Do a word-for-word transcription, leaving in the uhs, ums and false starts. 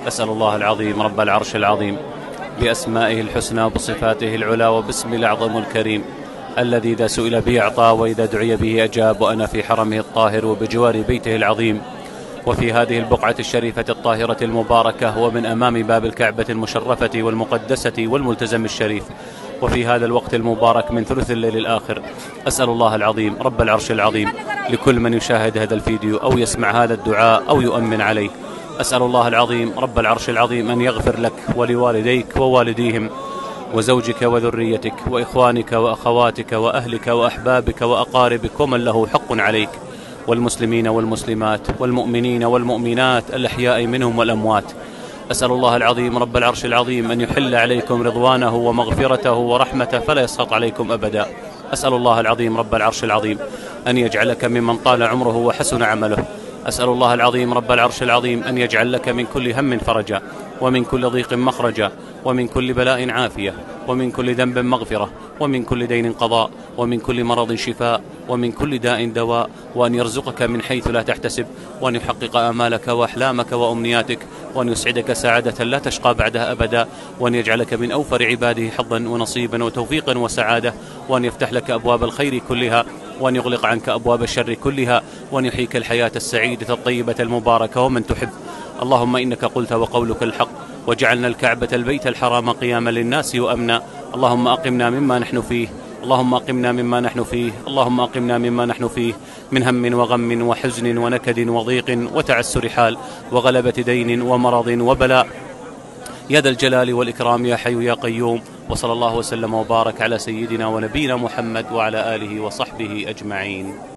أسأل الله العظيم رب العرش العظيم بأسمائه الحسنى وبصفاته العلى وباسمه الأعظم الكريم الذي إذا سئل به أعطى وإذا دعي به أجاب، وأنا في حرمه الطاهر وبجوار بيته العظيم وفي هذه البقعة الشريفة الطاهرة المباركة ومن أمام باب الكعبة المشرفة والمقدسة والملتزم الشريف، وفي هذا الوقت المبارك من ثلث الليل الآخر، أسأل الله العظيم رب العرش العظيم لكل من يشاهد هذا الفيديو أو يسمع هذا الدعاء أو يؤمن عليه، أسأل الله العظيم رب العرش العظيم أن يغفر لك ولوالديك ووالديهم وزوجك وذريتك وإخوانك وأخواتك وأهلك وأحبابك وأقاربك ومن له حق عليك، والمسلمين والمسلمات والمؤمنين والمؤمنات الأحياء منهم والأموات. أسأل الله العظيم رب العرش العظيم أن يحل عليكم رضوانه ومغفرته ورحمته فلا يسخط عليكم أبدا. أسأل الله العظيم رب العرش العظيم أن يجعلك ممن طال عمره وحسن عمله. أسأل الله العظيم رب العرش العظيم أن يجعل لك من كل هم فرجا، ومن كل ضيق مخرجا، ومن كل بلاء عافية، ومن كل ذنب مغفرة، ومن كل دين قضاء، ومن كل مرض شفاء، ومن كل داء دواء، وأن يرزقك من حيث لا تحتسب، وأن يحقق آمالك وأحلامك وأمنياتك، وأن يسعدك سعادة لا تشقى بعدها أبدا، وأن يجعلك من أوفر عباده حظا ونصيبا وتوفيقا وسعادة، وأن يفتح لك أبواب الخير كلها، وأن يغلق عنك أبواب الشر كلها، وأن يحييك الحياة السعيدة الطيبة المباركة ومن تحب. اللهم إنك قلت وقولك الحق، وجعلنا الكعبة البيت الحرام قياما للناس وأمنا. اللهم أقمنا مما نحن فيه، اللهم أقمنا مما نحن فيه، اللهم أقمنا مما نحن فيه من هم وغم وحزن ونكد وضيق وتعسر حال وغلبة دين ومرض وبلاء يا ذا الجلال والإكرام يا حي يا قيوم. وصلى الله وسلم وبارك على سيدنا ونبينا محمد وعلى آله وصحبه أجمعين.